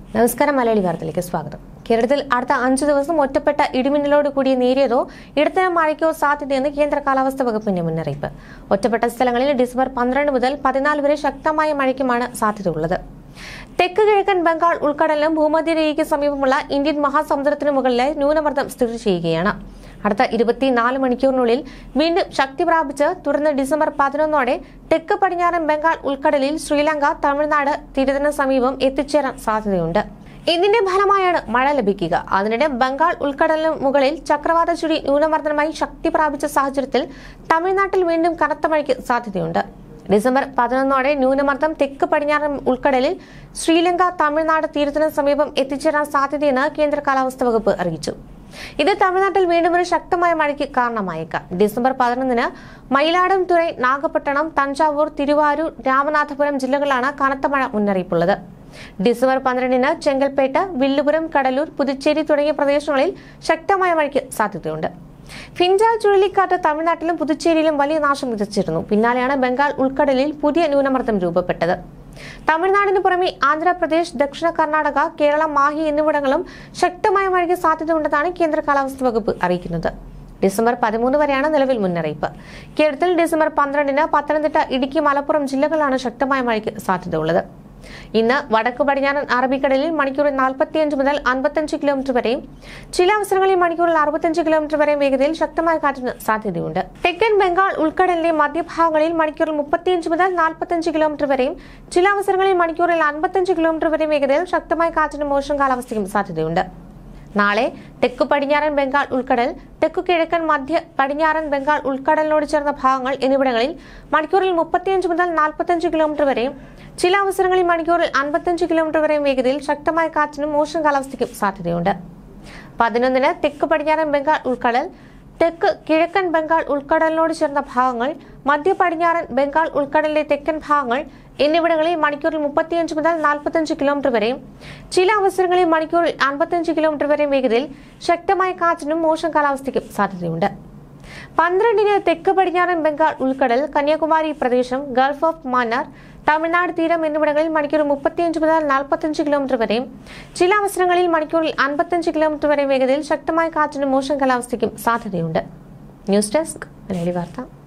നമസ്കാരം. മലയാളി വാർത്തയിലേക്ക് സ്വാഗതം. കേരളത്തിൽ അടുത്ത 5 ദിവസം ഒറ്റപ്പെട്ട ഇടിമിന്നലോട് കൂടിയ നേരിയതോ ഇടത്തരം മഴയ്ക്കോ സാധ്യതയെന്ന് കേന്ദ്ര കാലാവസ്ഥാ വകുപ്പിന്റെ മുന്നറിയിപ്പ്. ഒറ്റപ്പെട്ട സ്ഥലങ്ങളിൽ ഡിസംബർ 12 മുതൽ 14 വരെ ശക്തമായ മഴയ്ക്കുമാണ് സാധ്യതയുള്ളത്. തെക്ക് കിഴക്കൻ ബംഗാൾ ഉൾക്കടലിനും ഭൂമധ്യരേഖയ്ക്ക് സമീപമുള്ള ഇന്ത്യൻ മഹാസമുദ്രത്തിനു മുകളിലായി ന്യൂനമർദ്ദം സ്ഥിതി ചെയ്യുകയാണ്. അടുത്ത 24 മണിക്കൂറിനുള്ളിൽ വീണ്ടും ശക്തി പ്രാപിച്ച് തുടർന്ന് ഡിസംബർ 11 തെക്ക് പടിഞ്ഞാറൻ ബംഗാൾ ഉൾക്കടലിൽ ശ്രീലങ്ക, തമിഴ്നാട് തീരത്തിന് സമീപം എത്തിച്ചേരാൻ സാധ്യതയുണ്ട്. ഇതിന്റെ ഫലമായാണ് മഴ ലഭിക്കുക. അതിനിടെ ബംഗാൾ ഉൾക്കടലിന് മുകളിൽ ചക്രവാത ചുഴി ന്യൂനമർദ്ദനമായി ശക്തി പ്രാപിച്ച സാഹചര്യത്തിൽ തമിഴ്നാട്ടിൽ വീണ്ടും കനത്ത മഴയ്ക്ക് സാധ്യതയുണ്ട്. ഡിസംബർ 11 ന്യൂനമർദ്ദം തെക്ക് പടിഞ്ഞാറൻ ഉൾക്കടലിൽ ശ്രീലങ്ക, തമിഴ്നാട് തീരത്തിന് സമീപം എത്തിച്ചേരാൻ സാധ്യതയെന്ന് കേന്ദ്ര കാലാവസ്ഥാ വകുപ്പ് അറിയിച്ചു. ഇത് തമിഴ്നാട്ടിൽ വീണ്ടും ഒരു ശക്തമായ മഴയ്ക്ക് കാരണമായേക്കാം. ഡിസംബർ 11 മയിലാടുംതുറൈ, നാഗപട്ടണം, തഞ്ചാവൂർ, തിരുവാരൂർ, രാമനാഥപുരം ജില്ലകളിലാണ് കനത്ത മഴ മുന്നറിയിപ്പുള്ളത്. ഡിസംബർ 12 ചെങ്കൽപ്പേട്ട്, വില്ലുപുരം, കടലൂർ, പുതുച്ചേരി തുടങ്ങിയ പ്രദേശങ്ങളിൽ ശക്തമായ മഴയ്ക്ക് സാധ്യതയുണ്ട്. ഫിൻജാൽ ചുഴലിക്കാറ്റ് തമിഴ്നാട്ടിലും പുതുച്ചേരിയിലും വലിയ നാശം വിതച്ചിരുന്നു. പിന്നാലെയാണ് ബംഗാൾ ഉൾക്കടലിൽ പുതിയ ന്യൂനമർദ്ദം രൂപപ്പെട്ടത്. തമിഴ്നാടിന് പുറമെ ആന്ധ്രാപ്രദേശ്, ദക്ഷിണ കർണാടക, കേരളം, മാഹി എന്നിവിടങ്ങളിലും ശക്തമായ മഴയ്ക്ക് സാധ്യതയുണ്ടെന്നാണ് കേന്ദ്ര കാലാവസ്ഥാ വകുപ്പ് അറിയിക്കുന്നത്. ഡിസംബർ 13 വരെയാണ് നിലവിൽ മുന്നറിയിപ്പ്. കേരളത്തിൽ ഡിസംബർ 12 പത്തനംതിട്ട, ഇടുക്കി, മലപ്പുറം ജില്ലകളിലാണ് ശക്തമായ മഴയ്ക്ക് സാധ്യതയുള്ളത്. ഇന്ന് വടക്ക് പടിഞ്ഞാറൻ അറബിക്കടലിൽ മണിക്കൂറിൽ 45 മുതൽ 55 കിലോമീറ്റർ വരെയും ചില അവസരങ്ങളിൽ മണിക്കൂറിൽ 65 കിലോമീറ്റർ വരെയും വേഗതയിൽ ശക്തമായ കാറ്റിന് സാധ്യതയുണ്ട്. തെക്കൻ ബംഗാൾ ഉൾക്കടലിന്റെ മധ്യഭാഗങ്ങളിൽ മണിക്കൂറിൽ 35 മുതൽ 45 കിലോമീറ്റർ വരെയും ചില അവസരങ്ങളിൽ മണിക്കൂറിൽ 55 കിലോമീറ്റർ വരെയും വേഗതയിൽ ശക്തമായ കാറ്റിനും മോശം കാലാവസ്ഥയ്ക്കും സാധ്യതയുണ്ട്. നാളെ തെക്കു പടിഞ്ഞാറൻ ബംഗാൾ ഉൾക്കടൽ, തെക്കു കിഴക്കൻ മധ്യ പടിഞ്ഞാറൻ ബംഗാൾ ഉൾക്കടലിനോട് ചേർന്ന ഭാഗങ്ങൾ എന്നിവിടങ്ങളിൽ മണിക്കൂറിൽ 35 മുതൽ 45 കിലോമീറ്റർ വരെയും ചില അവസരങ്ങളിൽ മണിക്കൂറിൽ 55 കിലോമീറ്റർ വരെയും വേഗതയിൽ ശക്തമായ കാറ്റിനും മോശം കാലാവസ്ഥയ്ക്കും സാധ്യതയുണ്ട്. 11 തെക്ക് പടിഞ്ഞാറൻ ബംഗാൾ ഉൾക്കടൽ, തെക്ക് കിഴക്കൻ ബംഗാൾ ഉൾക്കടലിനോട് ചേർന്ന ഭാഗങ്ങൾ, മധ്യ പടിഞ്ഞാറൻ ബംഗാൾ ഉൾക്കടലിലെ തെക്കൻ ഭാഗങ്ങൾ എന്നിവിടങ്ങളിൽ മണിക്കൂറിൽ 35 മുതൽ 45 കിലോമീറ്റർ വരെയും ചില അവസരങ്ങളിൽ മണിക്കൂറിൽ 55 കിലോമീറ്റർ വരെയും വേഗതയിൽ ശക്തമായ കാറ്റിനും മോശം കാലാവസ്ഥയ്ക്കും സാധ്യതയുണ്ട്. 12 തെക്ക് പടിഞ്ഞാറൻ ബംഗാൾ ഉൾക്കടൽ, കന്യാകുമാരി പ്രദേശം, ഗൾഫ് ഓഫ് മന്നാർ, തമിഴ്നാട് തീരം എന്നിവിടങ്ങളിൽ മണിക്കൂറിൽ 35 മുതൽ 45 കിലോമീറ്റർ വരെയും ചില അവസരങ്ങളിൽ മണിക്കൂറിൽ 55 കിലോമീറ്റർ വരെയും വേഗതയിൽ ശക്തമായ കാറ്റിനും മോശം കാലാവസ്ഥയ്ക്കും സാധ്യതയുണ്ട്. ന്യൂസ് ഡെസ്ക്, മലയാളി വാർത്ത.